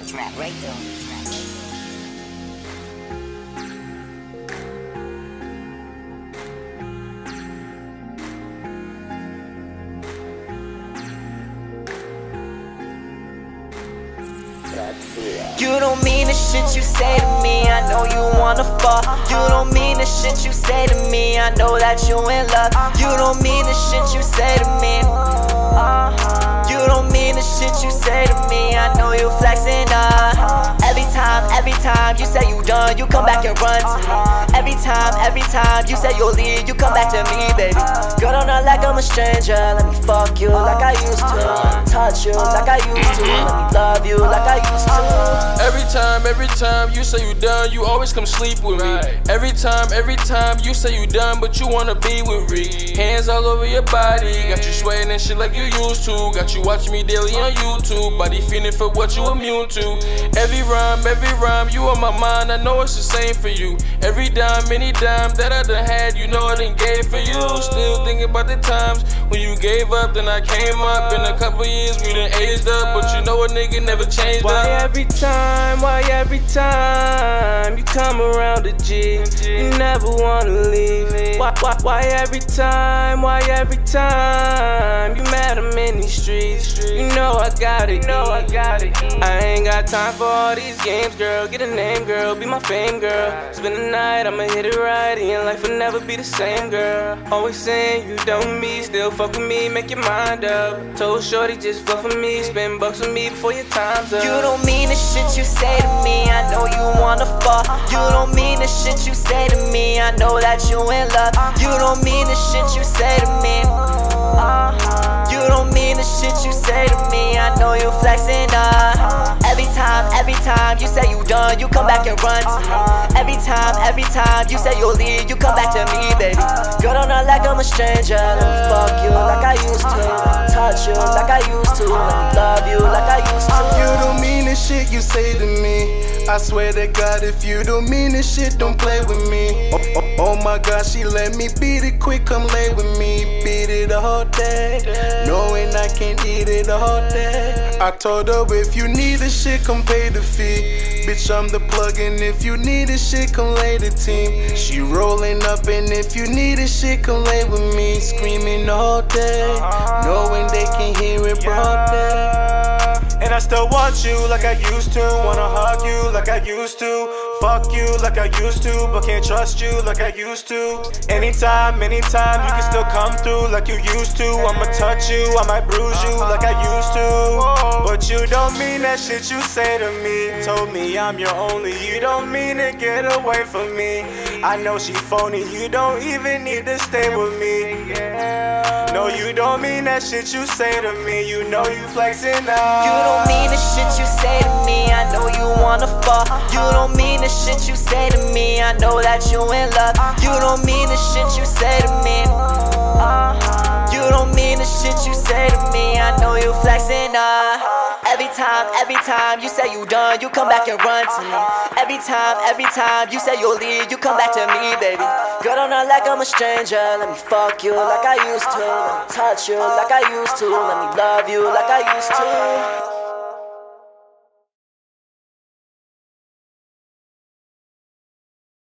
You don't mean the shit you say to me, I know you wanna fuck. You don't mean the shit you say to me, I know that you in love. You don't mean the shit you say to me. You don't mean the shit you say to me, I know you flexing Every time you say you done, you come back and run to me. Every time you say you'll leave, you come back to me, baby. Girl, don't act like I'm a stranger, let me fuck you like I used to. Let me touch you like I used to. Let me love you like I used to. Every time you say you done, you always come sleep with me. Every time you say you done, but you wanna be with me. Hands all over your body, got you sweating and shit like you used to. Got you watching me daily on YouTube, body feeling for what you immune to. Every rhyme, you on my mind, I know it's the same for you. Every dime, any dime that I done had, you know I done gave for you. Still thinking about the times when you gave up, then I came up. In a couple years, we done aged up, but you know a nigga never changed up. Why every time you come around the G, you never wanna leave? Why every time you mad I'm in these streets? You know I got it, I ain't got time for all these games, girl. Get a name, girl, be my fame, girl. Spend the night, I'ma hit it right, and your life will never be the same, girl. Always saying you don't me, still fuck with me, make your mind up. Told shorty just fuck with me, spend bucks with me before your time's up. You don't mean the shit you say to me, I know you wanna fuck. You don't mean the shit you say to me, I know that you in love. You don't mean the shit you say to me. You don't mean the shit you say to me, I know you flexing Every time you say you done, you come back and run to me. Every time you say you'll leave, you come back to me, baby. Girl, don't act like I'm a stranger, let me fuck you like I used to. Let me touch you like I used to. Let me love you like I used to. You don't mean the shit you say to me, I swear to God, if you don't mean this shit, don't play with me. Oh my God, she let me beat it quick, come lay with me. Beat it all day, knowing I can't eat it all day. I told her if you need this shit, come pay the fee. Bitch, I'm the plug, and if you need this shit, come lay the team. She rolling up, and if you need this shit, come lay with me. Screaming all day, knowing they can hear it broad day. And I still want you like I used to, wanna hug you like I used to, fuck you like I used to, but can't trust you like I used to. Anytime, you can still come through like you used to. I'ma touch you, I might bruise you like I used to. But you don't mean that shit you say to me. Told me I'm your only, you don't mean to get away from me. I know she phony, you don't even need to stay with me. No, you don't mean that shit you say to me, you know you flexing now. You don't mean the shit you say to me, I know you wanna fuck. You don't mean the shit you say to me, I know that you in love. You don't mean the shit you say to me. You don't mean the shit you say to me, I know you flexing Every time you say you done, you come back and run to me. Every time you say you'll leave, you come back to me, baby. Girl, don't act like I'm a stranger, let me fuck you like I used to. Let me touch you like I used to. Let me love you like I used to.